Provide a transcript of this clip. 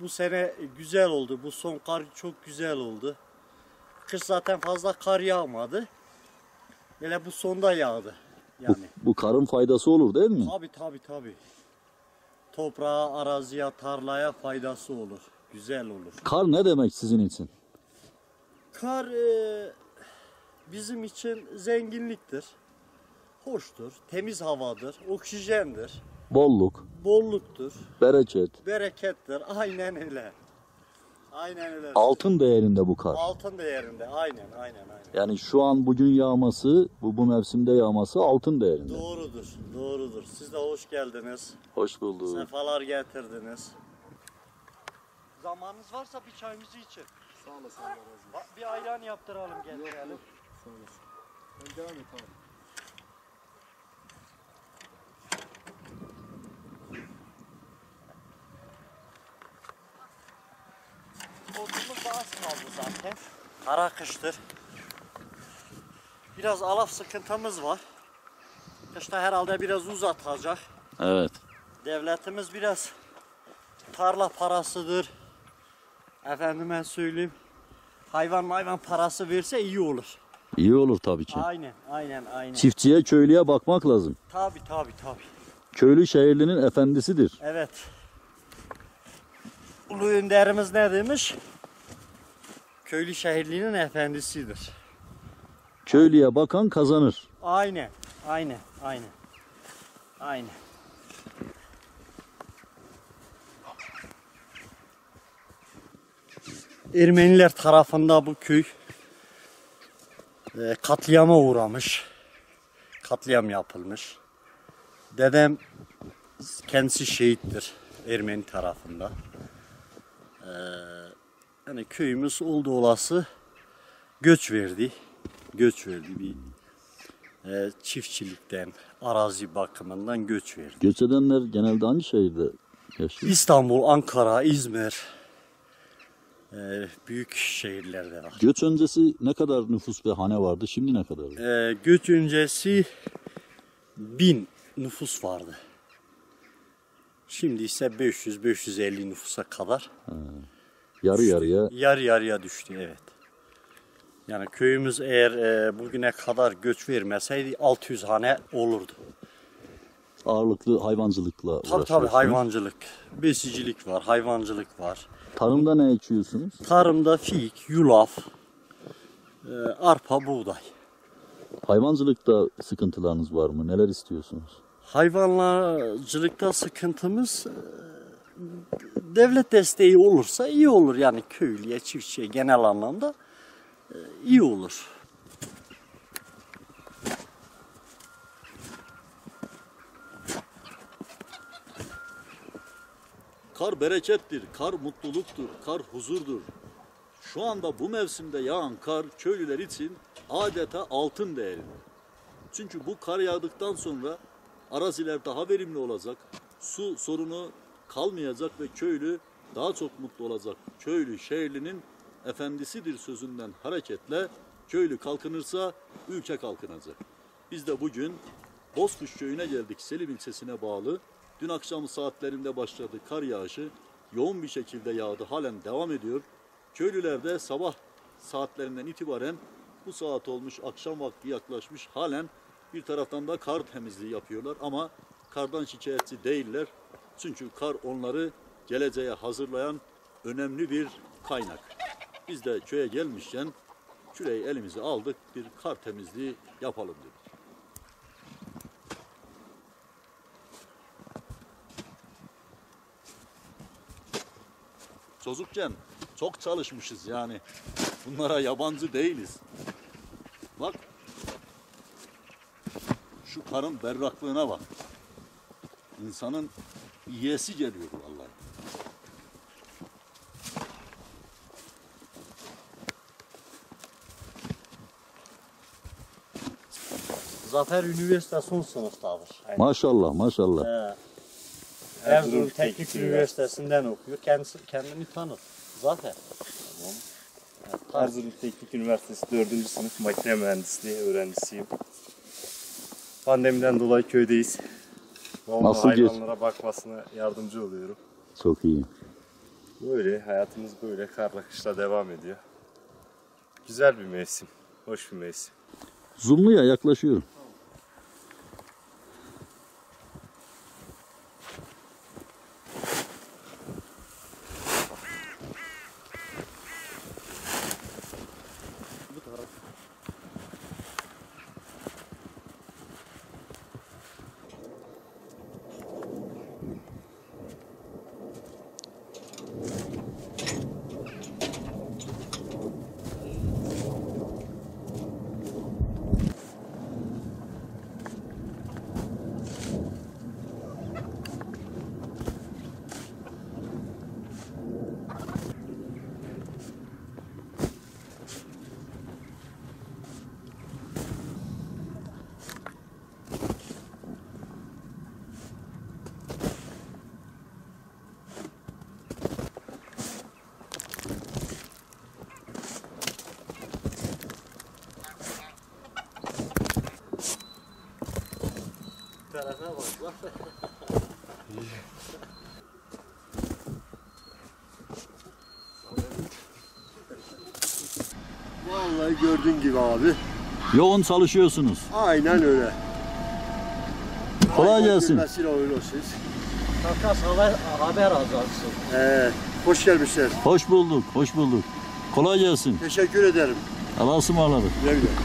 bu sene güzel oldu. Bu son kar çok güzel oldu. Kış zaten fazla kar yağmadı. Böyle bu sonda yağdı. Yani. Bu karın faydası olur değil mi? Tabii. Toprağa, araziye, tarlaya faydası olur. Güzel olur. Kar ne demek sizin için? Kar bizim için zenginliktir. Hoştur, temiz havadır, oksijendir. Bolluktur. Berekettir. Aynen öyle. Altın değerinde bu kar. Altın değerinde. Aynen. Yani şu an bugün yağması, bu mevsimde yağması altın değerinde. Doğrudur. Siz de hoş geldiniz. Hoş bulduk. Sefalar getirdiniz. Zamanınız varsa bir çayımızı için. Sağ olasın. Allah razı olsun. Bir ayran yaptıralım, getirelim. Sağ olasın. Ben devam et abi. Odunumuz da az kaldı zaten. Kara kıştır. Biraz alaf sıkıntımız var. Kışta herhalde biraz uzatacak. Evet. Devletimiz biraz tarla parasıdır. Efendime söyleyeyim. Hayvan parası verse iyi olur. İyi olur tabii ki. Aynen. Çiftçiye, köylüye bakmak lazım. Tabii. Köylü şehirlinin efendisidir. Evet. Ulu önderimiz ne demiş? Köylü şehirlinin efendisidir. Köylüye bakan kazanır. Aynen. Ermeniler tarafında bu köy katliama uğramış. Katliam yapılmış. Dedem kendisi şehittir Ermeni tarafında. Yani köyümüz oldu olası göç verdi bir çiftçilikten, arazi bakımından göç verdi. Göç edenler genelde hangi şehirde yaşıyor? İstanbul, Ankara, İzmir, büyük şehirlerde var. Göç öncesi ne kadar nüfus ve hane vardı? Şimdi ne kadar? Göç öncesi 1000 nüfus vardı. Şimdi ise 500-550 nüfusa kadar. Yarı yarıya. Yarı yarıya düştü, evet. Yani köyümüz eğer bugüne kadar göç vermeseydi 600 hane olurdu. Ağırlıklı hayvancılıkla uğraşıyorsunuz. Tabii hayvancılık, besicilik var, hayvancılık var. Tarımda ne ekiyorsunuz? Tarımda fik, yulaf, arpa, buğday. Hayvancılıkta sıkıntılarınız var mı? Neler istiyorsunuz? Hayvancılıkta sıkıntımız devlet desteği olursa iyi olur. Yani köylüye, çiftçiye genel anlamda iyi olur. Kar berekettir, kar mutluluktur, kar huzurdur. Şu anda bu mevsimde yağan kar köylüler için adeta altın değerinde. Çünkü bu kar yağdıktan sonra araziler daha verimli olacak, su sorunu kalmayacak ve köylü daha çok mutlu olacak. Köylü şehirlinin efendisidir sözünden hareketle köylü kalkınırsa ülke kalkınacak. Biz de bugün Bozkuş köyüne geldik, Selim ilçesine bağlı. Dün akşam saatlerinde başladı kar yağışı, yoğun bir şekilde yağdı, halen devam ediyor. Köylüler de sabah saatlerinden itibaren bu saat olmuş, akşam vakti yaklaşmış, halen bir taraftan da kar temizliği yapıyorlar ama kardan şikayetçi değiller. Çünkü kar onları geleceğe hazırlayan önemli bir kaynak. Biz de köye gelmişken küreği elimize aldık, bir kar temizliği yapalım dedik. Çocukken çok çalışmışız yani. Bunlara yabancı değiliz. Bak. Şu karın berraklığına bak. İnsanın yiyesi geliyor vallahi. Zafer Üniversite son sınıftadır. Maşallah. Erzurum Teknik Üniversitesi'nden okuyor. Kendini tanır. Zafer. Erzurum Teknik Üniversitesi 4. sınıf makine mühendisliği öğrencisiyim. Pandemiden dolayı köydeyiz. Nasıl hayvanlara bakmasına yardımcı oluyorum. Çok iyi. Böyle hayatımız böyle karla kışla devam ediyor. Güzel bir mevsim. Hoş bir mevsim. Zoomluya yaklaşıyorum. Tarafa bak lan. Vallahi gördüğün gibi abi. Yoğun çalışıyorsunuz. Aynen öyle. Kolay gelsin. Vesile öyle olsun. Takas haber azansın. Hoş gelmişler. Hoş bulduk, hoş bulduk. Kolay gelsin. Teşekkür ederim. Allah'a ısmarladık. Güle güle.